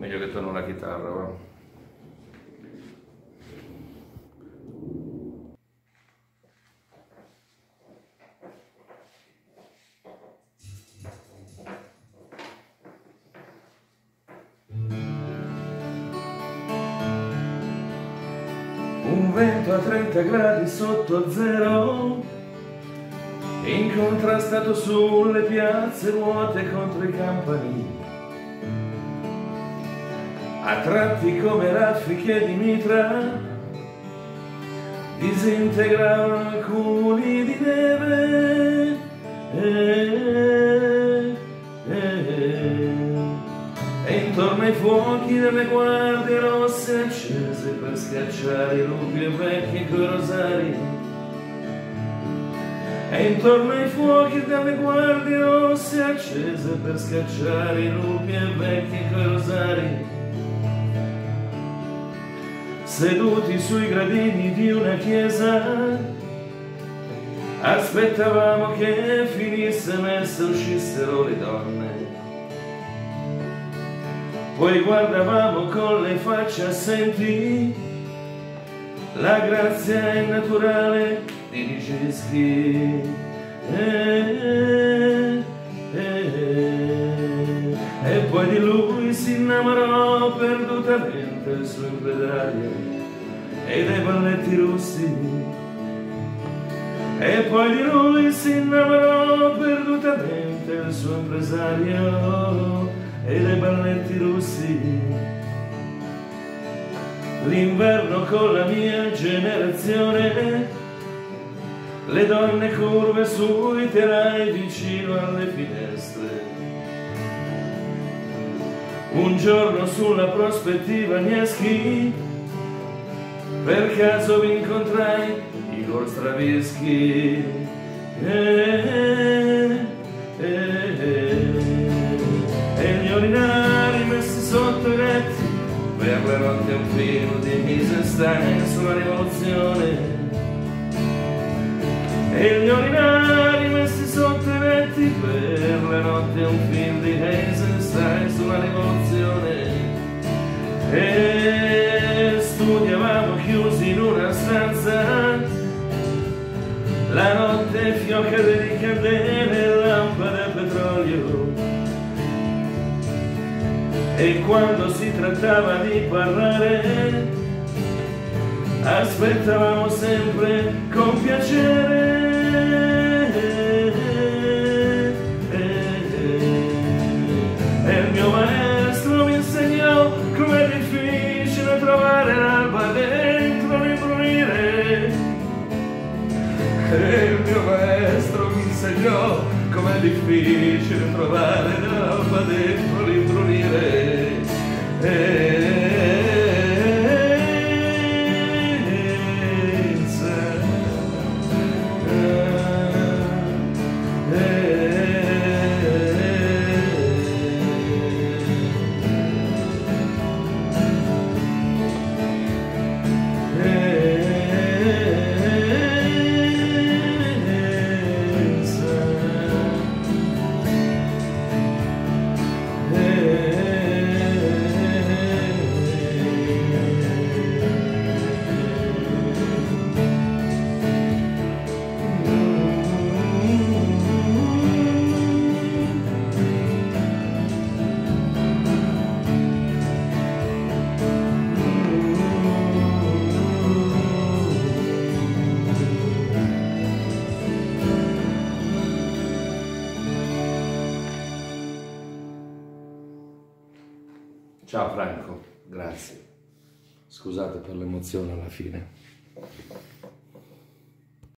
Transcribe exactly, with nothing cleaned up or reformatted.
Meglio che torno la chitarra, va. Un vento a trenta gradi sotto zero, incontrastato sulle piazze vuote contro i campanili, a tratti come raffiche di mitra disintegravano alcuni di neve. E, e, e intorno ai fuochi delle guardie rosse accese per schiacciare i lupi e vecchi coi rosari, e intorno ai fuochi delle guardie rosse accese per scacciare i lupi e vecchi coi rosari, seduti sui gradini di una chiesa, aspettavamo che finisse messa, uscissero le donne, poi guardavamo con le facce assenti la grazia innaturale di Nijinsky. E, e, e poi di lui si innamorò perdutamente il suo impresario e dei balletti russi. E poi di lui si innamorò perdutamente il suo impresario e dei balletti russi. L'inverno con la mia generazione, le donne curve sui telai vicino alle finestre. Un giorno sulla prospettiva Nevsky, per caso vi incontrai Igor Stravinsky. E, e, e, e gli orinari messi sotto i letti, per le notti un film di Eisenstein sulla rivoluzione. E gli orinari messi sotto i letti, per le notti un film di Eisenstein sulla rivoluzione. E studiavamo chiusi in una stanza, la notte fiocca di candele e lampade a petrolio. E quando si trattava di parlare, aspettavamo sempre con piacere. E il mio maestro mi insegnò com'è difficile trovare l'alba dentro l'imbrunire. E il mio maestro mi insegnò com'è difficile trovare l'alba dentro l'imbrunire. Ciao Franco, grazie. Scusate per l'emozione alla fine.